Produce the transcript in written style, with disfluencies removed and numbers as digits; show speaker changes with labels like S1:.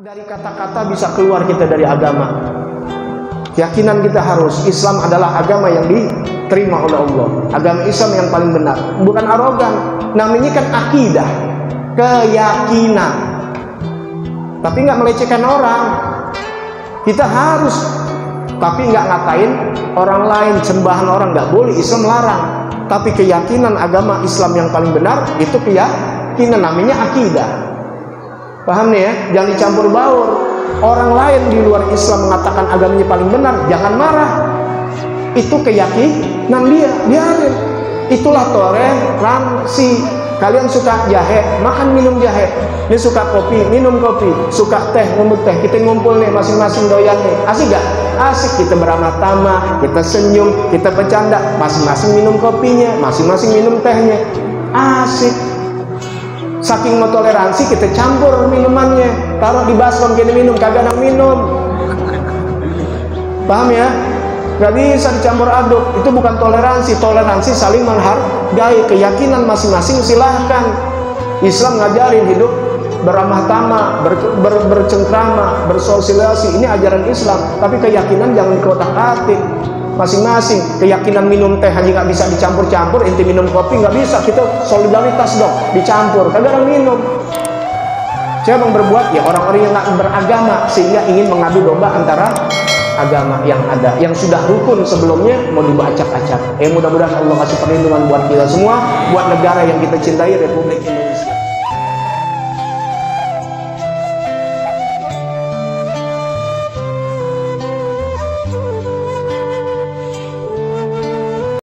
S1: Dari kata-kata bisa keluar kita dari agama. Keyakinan kita harus Islam adalah agama yang diterima oleh Allah. Agama Islam yang paling benar. Bukan arogan. Namanya kan akidah, keyakinan. Tapi nggak melecehkan orang. Kita harus, tapi nggak ngatain orang lain, sembahan orang nggak boleh. Islam larang. Tapi keyakinan agama Islam yang paling benar itu keyakinan, namanya akidah. Paham nih ya? Jangan dicampur baur. Orang lain di luar Islam mengatakan agamanya paling benar, jangan marah. Itu keyakinan dia, biarin. Itulah toleransi. Kalian suka jahe, makan minum jahe. Dia suka kopi, minum kopi. Suka teh, minum teh. Kita ngumpul nih, masing-masing doyan nih. Asik gak? Asik. Kita beramah tamah, kita senyum, kita bercanda. Masing-masing minum kopinya, masing-masing minum tehnya. Asik. Saking mau toleransi, kita campur minumannya, taruh di baskom, kita minum, kagak ada minum. Paham ya? Gak bisa dicampur aduk. Itu bukan toleransi. Toleransi saling menghargai keyakinan masing-masing. Silahkan. Islam ngajarin hidup beramah tamah, bercengkrama, bersosialisasi. Ini ajaran Islam. Tapi keyakinan jangan dikotak-atik. Masing-masing. Keyakinan minum teh aja nggak bisa dicampur-campur, inti minum kopi nggak bisa. Kita solidaritas dong, dicampur, kagak ada minum. Siapa yang berbuat? Ya orang-orang yang nggak beragama, sehingga ingin mengadu domba antara agama yang ada, yang sudah rukun sebelumnya mau diacak-acak. Mudah-mudahan Allah kasih perlindungan buat kita semua, buat negara yang kita cintai, Republik Indonesia.